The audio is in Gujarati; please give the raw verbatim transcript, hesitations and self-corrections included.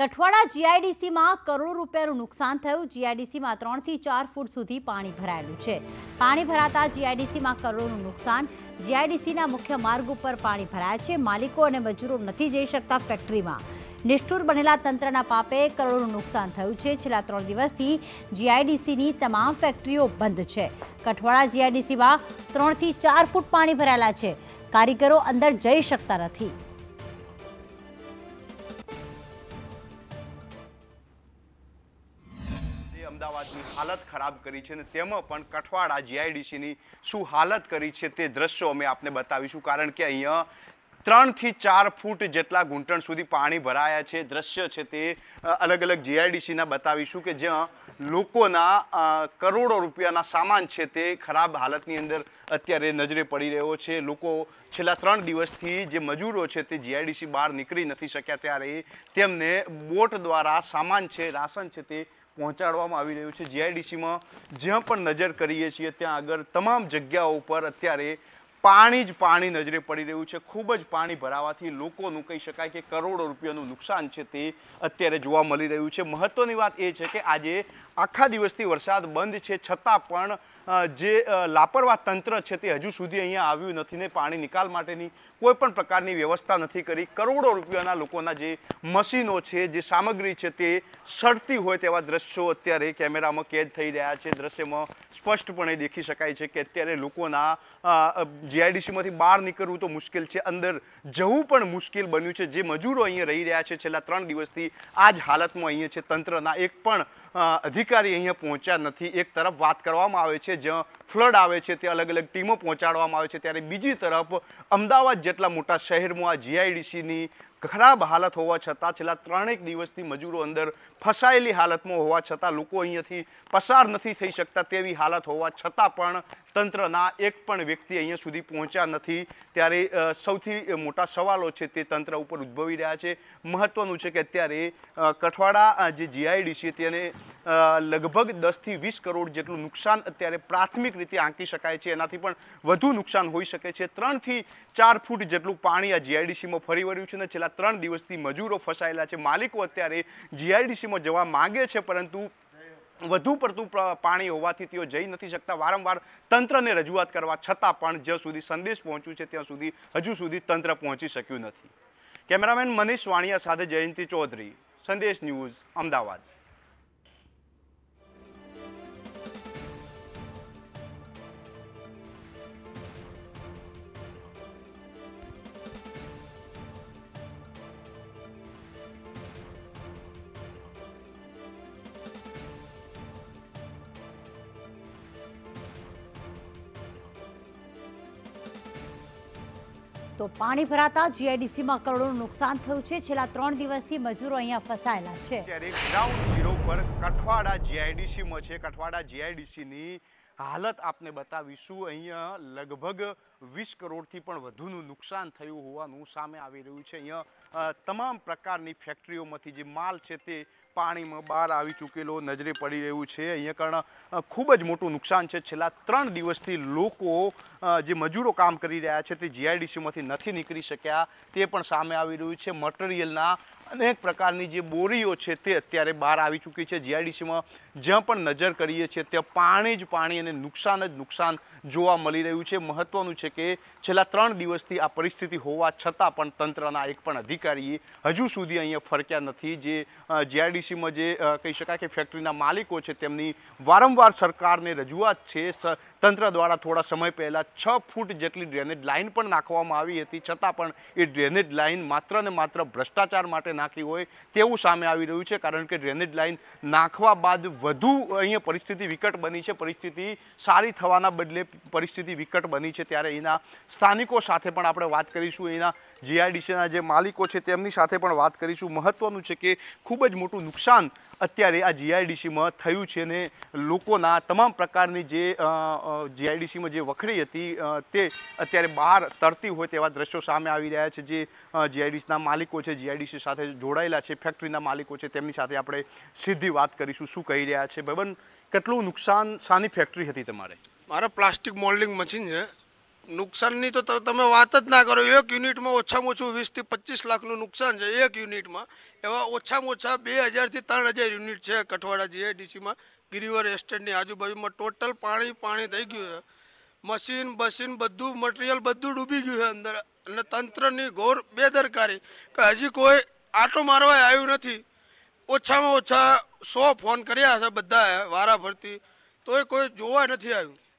કઠવાડા જીઆઈડીસીમાં કરોડો રૂપિયાનું નુકસાન થયું। જીઆઈડીસીમાં ત્રણથી ચાર ફૂટ સુધી પાણી ભરાયેલું છે। પાણી ભરાતા જીઆઈડીસીમાં કરોડોનું નુકસાન। જીઆઈડીસીના મુખ્ય માર્ગ ઉપર પાણી ભરાયા છે। માલિકો અને મજૂરો નથી જઈ શકતા ફેક્ટરીમાં। નિષ્ઠુર બનેલા તંત્રના પાપે કરોડોનું નુકસાન થયું છે। છેલ્લા ત્રણ દિવસથી જીઆઈડીસીની તમામ ફેક્ટરીઓ બંધ છે। કઠવાડા જીઆઈડીસીમાં ત્રણથી ચાર ફૂટ પાણી ભરાયેલા છે। કારીગરો અંદર જઈ શકતા નથી। અમદાવાદની હાલત ખરાબ કરી છે અને તેમાં પણ કઠવાડા જીઆઈડીસીની શું હાલત કરી છે તે દ્રશ્યો અમે આપને બતાવીશું, કારણ કે અહીંયા ત્રણથી ચાર ફૂટ જેટલા ઘૂંટણ સુધી પાણી ભરાયા છે। દ્રશ્ય છે તે અલગ અલગ જીઆઈડીસીના બતાવીશું કે જ્યાં લોકોના કરોડો રૂપિયાના સામાન છે તે ખરાબ હાલતની અંદર અત્યારે નજરે પડી રહ્યો છે। લોકો છેલ્લા ત્રણ દિવસથી જે મજૂરો છે તે જીઆઈડીસી બહાર નીકળી નથી શક્યા, ત્યારે તેમને બોટ દ્વારા સામાન છે, રાશન છે તે પહોંચાડવામાં આવી રહ્યું છે। જીઆઈડીસીમાં જ્યાં પણ નજર કરીએ છીએ ત્યાં આગળ તમામ જગ્યાઓ ઉપર અત્યારે પાણી જ પાણી નજરે પડી રહ્યું છે। ખૂબ જ પાણી ભરાવાથી લોકોનું કહી શકાય કે કરોડો રૂપિયાનું નુકસાન છે તે અત્યારે જોવા મળી રહ્યું છે। મહત્વની વાત એ છે કે આજે આખા દિવસથી વરસાદ બંધ છે, છતાં પણ જે લાપરવાહ તંત્ર છે તે હજુ સુધી અહીંયા આવ્યું નથી ને પાણી નિકાલ માટેની કોઈ પણ પ્રકારની વ્યવસ્થા નથી કરી। કરોડો રૂપિયાના લોકોના જે મશીનો છે, જે સામગ્રી છે તે સડતી હોય તેવા દ્રશ્યો અત્યારે કેમેરામાં કેદ થઈ રહ્યા છે। દ્રશ્યમાં સ્પષ્ટપણે દેખી શકાય છે કે અત્યારે લોકોના જીઆઈડીસીમાંથી બહાર નીકળવું તો મુશ્કેલ છે, અંદર જવું પણ મુશ્કેલ બન્યું છે। જે મજૂરો અહીંયા રહી રહ્યા છે છેલ્લા ત્રણ દિવસથી આ જ હાલતમાં અહીંયા છે। તંત્રના એક પણ અધિકારી અહીંયા પહોંચ્યા નથી। એક તરફ વાત કરવામાં આવે છે જ્યાં ફ્લડ આવે છે તે અલગ અલગ ટીમો પહોંચાડવામાં આવે છે, ત્યારે બીજી તરફ અમદાવાદ જેટલા મોટા શહેરમાં આ જીઆઈડીસીની ખરાબ હાલત હોવા છતાં છેલ્લા ત્રણેક દિવસથી મજૂરો અંદર ફસાયેલી હાલતમાં હોવા છતાં લોકો અહીંયાથી પસાર નથી થઈ શકતા તેવી હાલત હોવા છતાં પણ તંત્રના એક પણ વ્યક્તિ અહીંયા સુધી પહોંચ્યા નથી। ત્યારે સૌથી મોટા સવાલો છે તે તંત્ર ઉપર ઉદ્ભવી રહ્યા છે। મહત્વનું છે કે અત્યારે કઠવાડા જે જીઆઈડીસી તેને લગભગ દસથી વીસ કરોડ જેટલું નુકસાન અત્યારે પ્રાથમિક રીતે આંકી શકાય છે, એનાથી પણ વધુ નુકસાન હોઈ શકે છે। ત્રણથી ચાર ફૂટ જેટલું પાણી આ જીઆઈડીસીમાં ફરી વળ્યું છે અને છેલ્લા ત્રણ દિવસથી મજૂરો ફસાયેલા છે। માલિકો અત્યારે જીઆઈડીસીમાં જવા માંગે છે, પરંતુ વધુ પડતું પાણી હોવાથી તેઓ જઈ નથી શકતા। વારંવાર તંત્રને રજૂઆત કરવા છતાં પણ જ્યાં સુધી સંદેશ પહોંચ્યું છે ત્યાં સુધી હજુ સુધી તંત્ર પહોંચી શક્યું નથી। કેમેરામેન મનીષ વાણિયા સાથે જયંતિ ચૌધરી, સંદેશ ન્યૂઝ, અમદાવાદ। તો પાણી ભરાતા જીઆઈડીસીમાં કરોડોનું નુકસાન થયું છે। છેલ્લા ત્રણ દિવસથી મજૂરો અહીંયા ફસાયેલા છે। ત્યારે ગ્રાઉન્ડ ઝીરો પર કઠવાડા જીઆઈડીસીમાં છે। કઠવાડા જીઆઈડીસીની હાલત આપને બતાવીશું। અહીંયા લગભગ વીસ કરોડથી પણ વધુનું નુકસાન થયું હોવાનું સામે આવી રહ્યું છે। અહીંયા તમામ પ્રકારની ફેક્ટરીઓમાંથી જે માલ છે તે પાણીમાં બહાર આવી ચૂકેલો નજરે પડી રહ્યું છે। અહીંયા કારણ ખૂબ જ મોટું નુકસાન છે। છેલ્લા ત્રણ દિવસથી લોકો જે મજૂરો કામ કરી રહ્યા છે તે જીઆઈડીસીમાંથી નથી નીકળી શક્યા તે પણ સામે આવી રહ્યું છે। મટીરિયલના અનેક પ્રકારની જે બોરીઓ છે તે અત્યારે બહાર આવી ચૂકી છે। જીઆઈડીસીમાં જ્યાં પણ નજર કરીએ છીએ ત્યાં પાણી જ પાણી અને નુકસાન જ નુકસાન જોવા મળી રહ્યું છે। મહત્વનું છે કે છેલ્લા ત્રણ દિવસથી આ પરિસ્થિતિ હોવા છતાં પણ તંત્રના એક પણ અધિકારીએ હજુ સુધી અહીંયા ફરક્યા નથી। જે જીઆઈડીસીમાં જે કહી શકાય કે ફેક્ટરીના માલિકો છે તેમની વારંવાર સરકારને રજૂઆત છે। તંત્ર દ્વારા થોડા સમય પહેલાં છ ફૂટ જેટલી ડ્રેનેજ લાઇન પણ નાખવામાં આવી હતી, છતાં પણ એ ડ્રેનેજ લાઇન માત્ર ને માત્ર ભ્રષ્ટાચાર માટે નાખી હોય તેવું સામે આવી રહ્યું છે, કારણ કે ડ્રેનેજ લાઇન નાખવા બાદ વધુ અહીંયા પરિસ્થિતિ વિકટ બની છે। પરિસ્થિતિ સારી થવાના બદલે પરિસ્થિતિ વિકટ બની છે। ત્યારે એના સ્થાનિકો સાથે પણ આપણે વાત કરીશું, એના જીઆઈડીસીના જે માલિકો છે તેમની સાથે પણ વાત કરીશું। મહત્વનું છે કે ખૂબ જ મોટું નુકસાન અત્યારે આ જીઆઈડીસીમાં થયું છે અને લોકોના તમામ પ્રકારની જે જીઆઈડીસીમાં જે વખરી હતી તે અત્યારે બહાર તરતી હોય તેવા દ્રશ્યો સામે આવી રહ્યા છે। જે જીઆઈડીસીના માલિકો છે, જીઆઈડીસી સાથે જોડાયેલા છે, ફેક્ટરીના માલિકો છે, તેમની સાથે આપણે સીધી વાત કરીશું। શું કહી રહ્યા છે? ભાઈબંધ, કેટલું નુકસાન, શાની ફેક્ટરી હતી તમારે? મારે પ્લાસ્ટિક મોલ્ડિંગ મશીન છે, નુકસાનની તો તમે વાત જ ના કરો. એક યુનિટમાં ઓછામાં ઓછું વીસથી પચીસ લાખનું નુકસાન છે એક યુનિટમાં. એવા ઓછામાં ઓછા બે હજારથી ત્રણ હજાર યુનિટ છે કઠવાડા જીઆઈડીસીમાં. ગિરિવર એસ્ટેટની આજુબાજુમાં ટોટલ પાણી પાણી થઈ ગયું છે. મશીન બસીન બધું મટીરિયલ બધું ડૂબી ગયું છે અંદર. અને તંત્રની ઘોર બેદરકારી કે હજી કોઈ આટો મારવા આવ્યું નથી. ઓછામાં ઓછા સો ફોન કર્યા છે બધા વારા ફરતી, તોય કોઈ જોવા નથી આવ્યું.